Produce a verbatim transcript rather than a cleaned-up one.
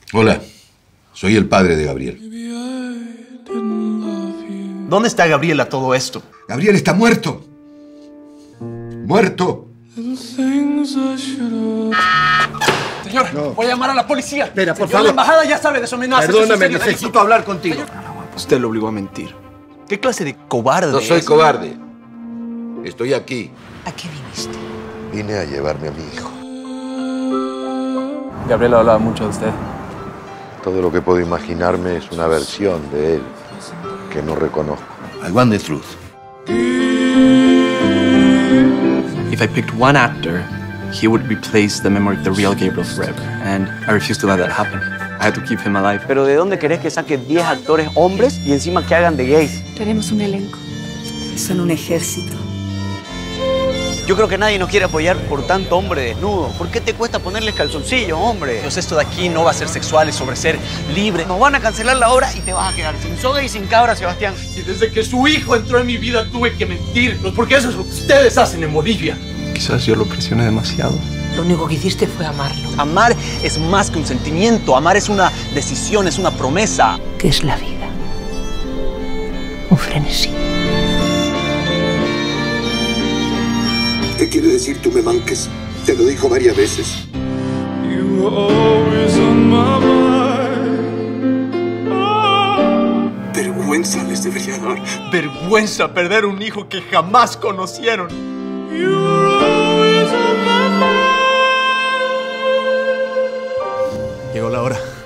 Hola, soy el padre de Gabriel. ¿Dónde está Gabriel a todo esto? Gabriel está muerto. Muerto. Señor, no. Voy a llamar a la policía. Espera, por Señor, favor. La embajada ya sabe de su amenaza. Perdóname, necesito hablar contigo. Señor, usted lo obligó a mentir. ¿Qué clase de cobarde No soy es? cobarde. Estoy aquí. ¿A qué viniste? Vine a llevarme a mi hijo. Gabriel hablaba mucho de usted. Todo lo que puedo imaginarme es una versión de él que no reconozco. I want the truth. If I picked one actor, he would replace the memory of the real Gabriel forever. And I refused to let that happen. I had to keep him alive. Pero ¿de dónde querés que saque diez actores hombres y encima que hagan de gays? Tenemos un elenco. Son un ejército. Yo creo que nadie nos quiere apoyar por tanto hombre desnudo. ¿Por qué te cuesta ponerles calzoncillos, hombre? Entonces esto de aquí no va a ser sexual, es sobre ser libre. Nos van a cancelar la obra y te vas a quedar sin soga y sin cabra, Sebastián. Y desde que su hijo entró en mi vida tuve que mentir, porque eso es lo que ustedes hacen en Bolivia. Quizás yo lo presioné demasiado. Lo único que hiciste fue amarlo. Amar es más que un sentimiento. Amar es una decisión, es una promesa. ¿Qué es la vida? Un frenesí. ¿Qué quiere decir tú me manques? Te lo dijo varias veces. Vergüenza les debería dar. Vergüenza perder un hijo que jamás conocieron. Llegó la hora.